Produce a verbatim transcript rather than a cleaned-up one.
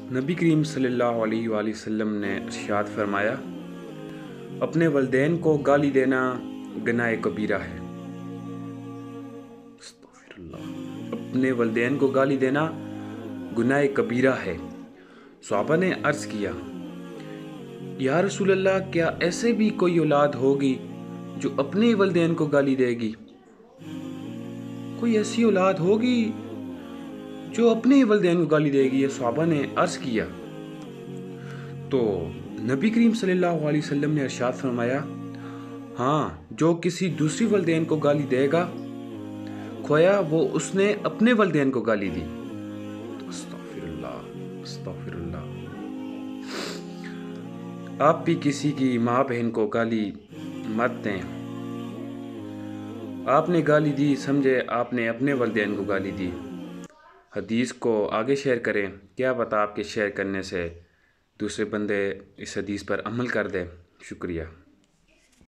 نبی کریم صلی اللہ علیہ وآلہ وسلم نے ارشاد فرمایا، اپنے والدین کو گالی دینا گناہ کبیرہ ہے۔ استغفر اللہ۔ اپنے والدین کو گالی دینا گناہ کبیرہ ہے۔ صحابہ نے عرض کیا، یا رسول اللہ، کیا ایسے بھی کوئی اولاد ہوگی جو اپنے والدین کو گالی دے گی؟ کوئی ایسی اولاد ہوگی جو اپنے والدین کو گالی دے گی؟ یہ صحابہ نے عرض کیا تو نبی کریم صلی اللہ علیہ وسلم نے ارشاد فرمایا، ہاں، جو کسی دوسری والدین کو گالی دے گا کھویا وہ اس نے اپنے والدین کو گالی دی۔ استغفر اللہ، استغفر اللہ۔ آپ بھی کسی کی ماں بہن کو گالی مت دیں۔ آپ نے گالی دی، سمجھے آپ نے اپنے والدین کو گالی دی۔ حدیث کو آگے شیئر کریں، کیا پتہ آپ کے شیئر کرنے سے دوسرے بندے اس حدیث پر عمل کر دے۔ شکریہ۔